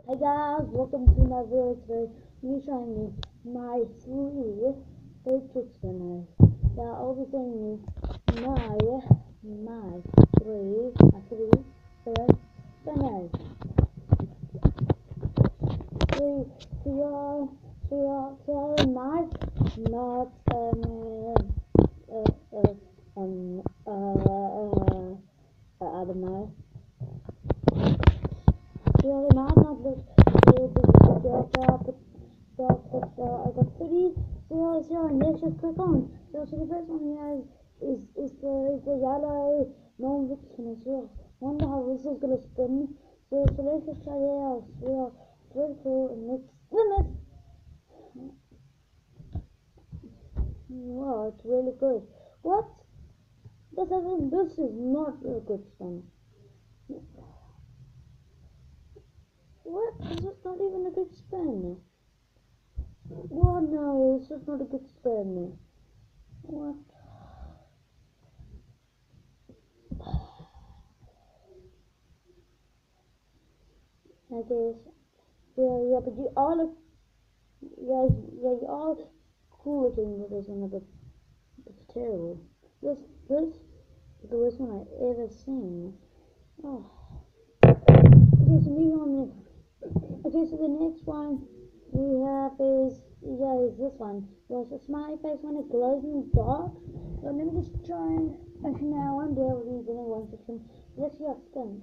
Hey guys, welcome to my video today. I'm showing you my three Fidget spinners. Yeah, I'll be showing you my three Fidget spinners. See my not I don't know. Really nice, not look really big I got 30, and let's just click on. So the first one here is the yellow non spinner. So wonder how this is gonna spin. So let's just try it out. So it's really cool and let's spin it. Wow, it's really good. What? This is not a good spin. What? This is not even a good spin. Oh no, this is not a good spin. What? I guess. Yeah, but you all look, you all cool looking with this one, but it's terrible. This is the worst one I've ever seen. Oh. Okay, so moving on. Okay, so the next one we have is this one. Yes, the smiley face one. It glows in the dark. So let me just try and actually now I won't be able to use any one section. Let's see how it spins.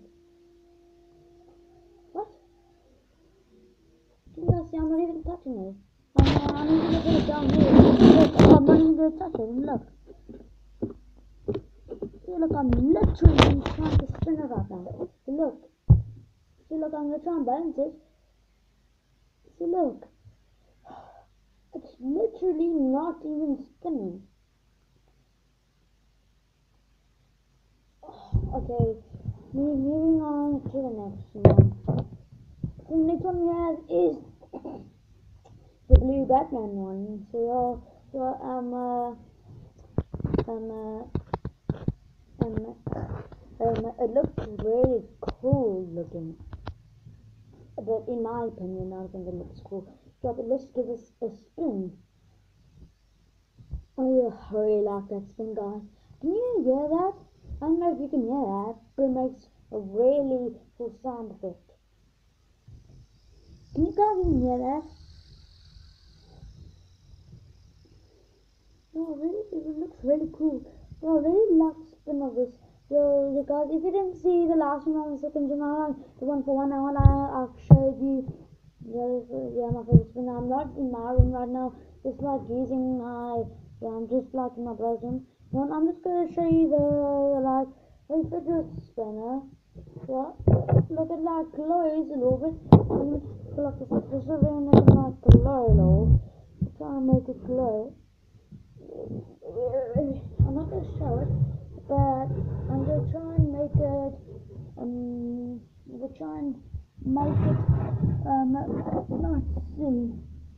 What? Can you guys see I'm not even touching it? I'm not even gonna down here. Look, I'm not even gonna touch it. And look. See, look, I'm literally trying to spin it right now. See, look. See, look, I'm gonna try and balance it. See, look. It's literally not even spinning. Okay, moving on to the next one. The next one we have is the blue Batman one. It looks really cool looking. But in my opinion, I think it looks cool. So, but let's give this a spin. Oh yeah, I really like that spin, guys. Can you hear that? I don't know if you can hear that, but it makes a really cool sound effect. Can you guys even hear that? Oh, really? It looks really cool. Oh, I really like the spin of this. So, you guys, if you didn't see the last one on the second channel, the one for 1 hour, I've showed you. My favorite spin. I'm not in my room right now. Just like using my, I'm just like in my brother's room. And I'm just gonna show you the fidget spinner. Yeah, look at like glows a little bit. I'm just pull up the fidget spinner and make it like glow a little. Try and make it glow. I'm not gonna show it, but I'm gonna try and make it. We'll try and make it. Let's see.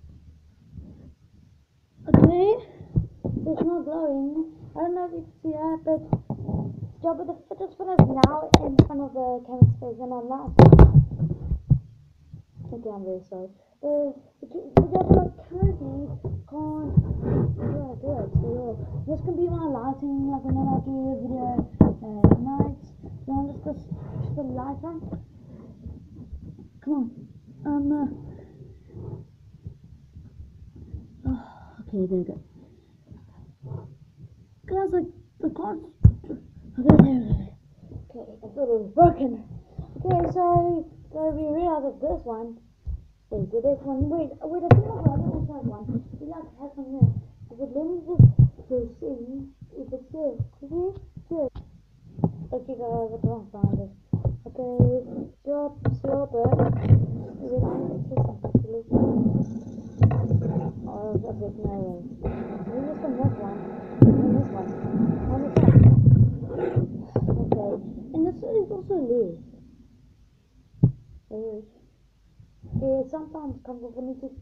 Okay, it's not glowing. I don't know if you can see that, but the job of the fidget spinner is now in front of the camera space, and I'm not. Okay, I'm very sorry. The job I currently can't do it. So this can be my lighting, like whenever I do a video at night. So I'm just gonna switch the light on. Come on. Okay, there we go. Guys, I can't. Okay, there we go. Okay, I thought it was broken. Okay, so we realized this one. Okay, so this one. Wait, I think I have one. We like to have one here. But let me just see if it's good. Good. Okay, guys, I can't find it. Okay, stop it. We're going to see actually. Oh, a bit narrow. Maybe it's from this one. And this one. On the top. Okay, and this is also loose. It sometimes comes up when it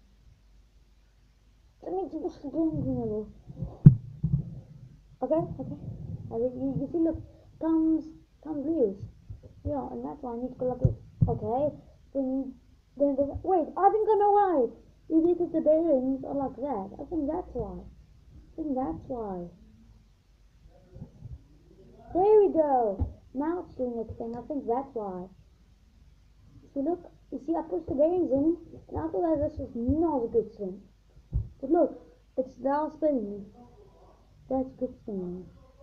just spins in a little. Okay. You see, look, comes loose. Yeah, and that's why I need to go like this. Okay, then then it doesn't. Wait, I think I know why. It's because the bearings are like that. I think that's why. There we go. Now it's doing its thing. I think that's why. See, look. You see, I pushed the bearings in, and after that, this was not a good spin. But look, it's now spinning. That's good spinning.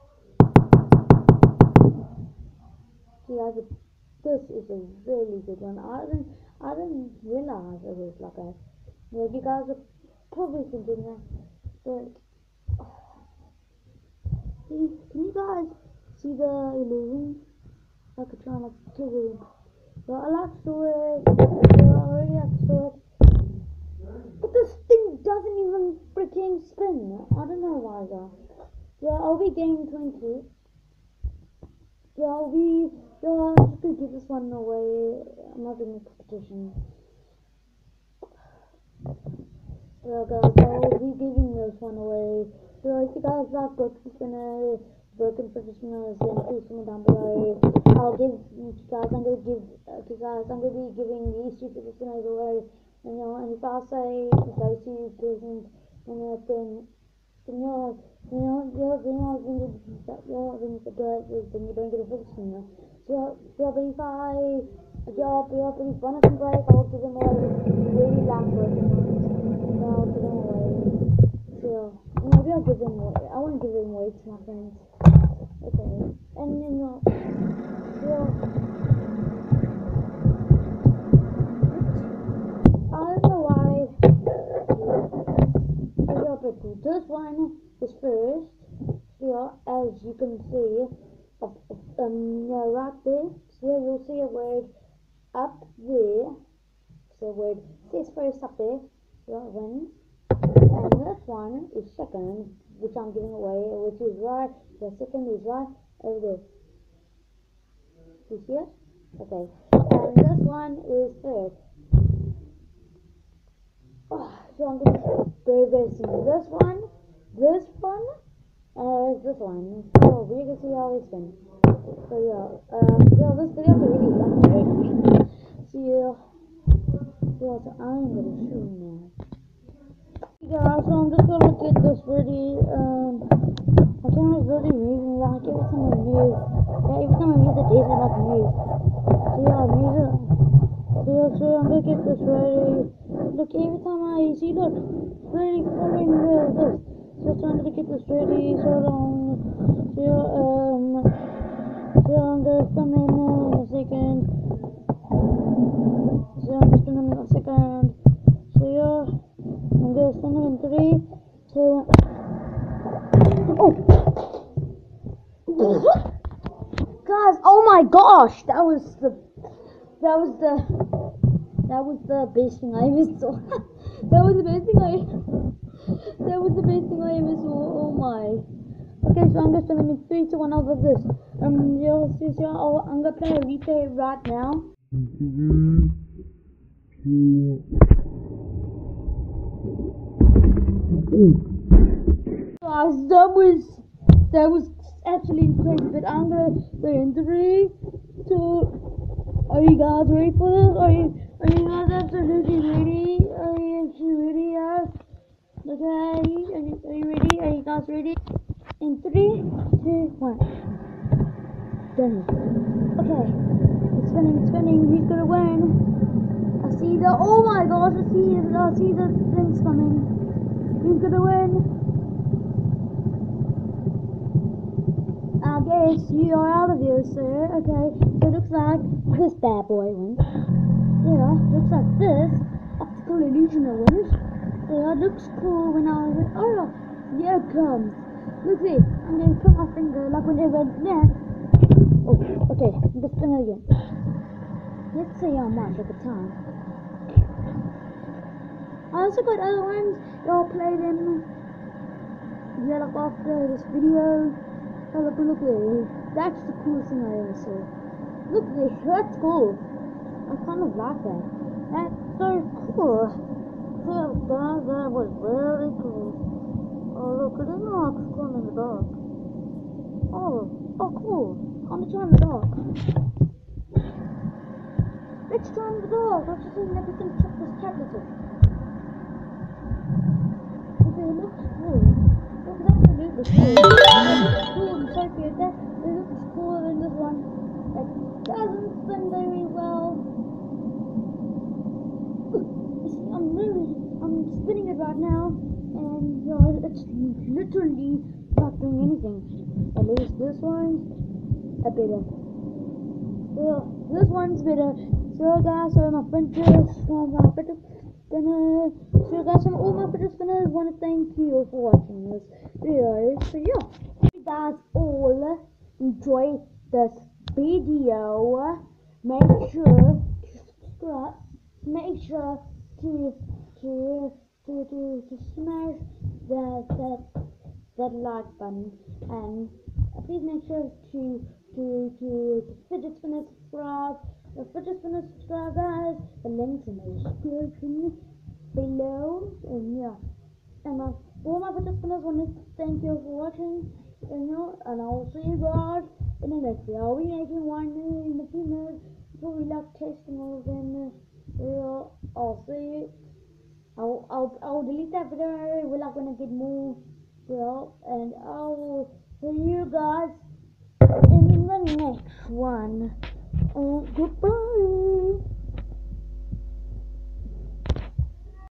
See, this is a really good one. I didn't realize it was like that. Yeah, you guys are probably thinking that, but see, can you guys see the illusion? I could try not to read. Yeah, I like to do it. Yeah, I already like to do it. But this thing doesn't even freaking spin. I don't know why though. Yeah, I'll be game 20. Yeah, I'm just gonna give this one away. I'm not doing a competition. Yeah, guys, I'll be giving this one away. So if you guys like broken spinners, broken fidget spinners, then please comment down below. I'm gonna be giving these two fidget spinners away. And and if I say those two doesn't, then then you don't get a fidget spinner. So but if it's bonus and break, I'll give them away. Really like broken ones. I'll give them away. So maybe I'll give them away. I want to give them away to my friends. Okay. And I don't know why. But this one is first. Here, as you can see, right there. So you'll see a word up there. So word says first up there. Yeah, wins. And this one is second, which I'm giving away, which is right. The second is right over there. You see it? Okay. And this one is third. Oh, so I'm going to very simple. This one, and this one. So we can see how they spin. So yeah, this video is really long. So so I'm going to show you now. Yeah, so I'm just gonna get this ready. My camera's really moving like every time I move. Yeah, every time I move the days I like move. So yeah, I move it. So I'm gonna get this ready. Look, every time I see, look, it's really following this. So I'm gonna get this ready. So I'm gonna spin them in a second. So I'm gonna spin them in a second. So yeah, I'm gonna spin them in 3, 2, 1. Oh! Guys, oh my gosh, that was the best thing I ever saw. That was the best thing I ever saw. Oh my. Okay, so I'm gonna spin them in 3, 2, 1 over this. I'm gonna play a replay right now. Guys, that was actually crazy, but I'm gonna go in 3, 2. Are you guys ready for this? Are you guys absolutely ready? Are you actually ready, guys? Okay, are you ready? Are you guys ready? In 3, 2, 1. Done. Okay, it's spinning. Who's gonna win? I see the. Oh my gosh! I see the things coming. Who's gonna win? I guess you are out of here, sir. Okay, so it looks like this bad boy wins. Yeah, looks like this optical illusion wins. Yeah, it looks cool when I was. Oh, here it comes. Look see, I'm gonna put my finger like whenever that. Oh, okay, I'm gonna spin it again. Let's see how much at the time. I also got other ones. Y'all play them. Yeah, like after this video. Oh, look there. That's the coolest thing I ever saw. Look there, that's cool. I kind of like that. That's so cool. So guys, that was really cool. Oh look, it didn't like scrolling in the dark. Oh cool. I'm gonna try in the dark. Let's try in the dark. I've just seen everything it. Okay, it looks cool. Look, that's what it looks cool. It looks cool and so good. It looks cooler than this one. It doesn't spin very well. You see, I'm spinning it right now, and it's literally not doing anything. At least this one's a better. Well, this one's better. So guys, so my fidget spinners. So guys, from all my fidget spinners, want to thank you for watching this video. So yeah, if you guys all enjoy this video, make sure to subscribe. Make sure to smash that like button, and please make sure to fidget spinner subscribe. The fidget spinner subscribe, guys. The links in the description below. And yeah, and all my fidget spinners want to thank you for watching. And I'll see you guys in the next video. I'll be making one in a few minutes. Probably like testing all of them. I'll see you. I'll delete that video. We're not gonna get more. And I will see you guys in the next one. Goodbye.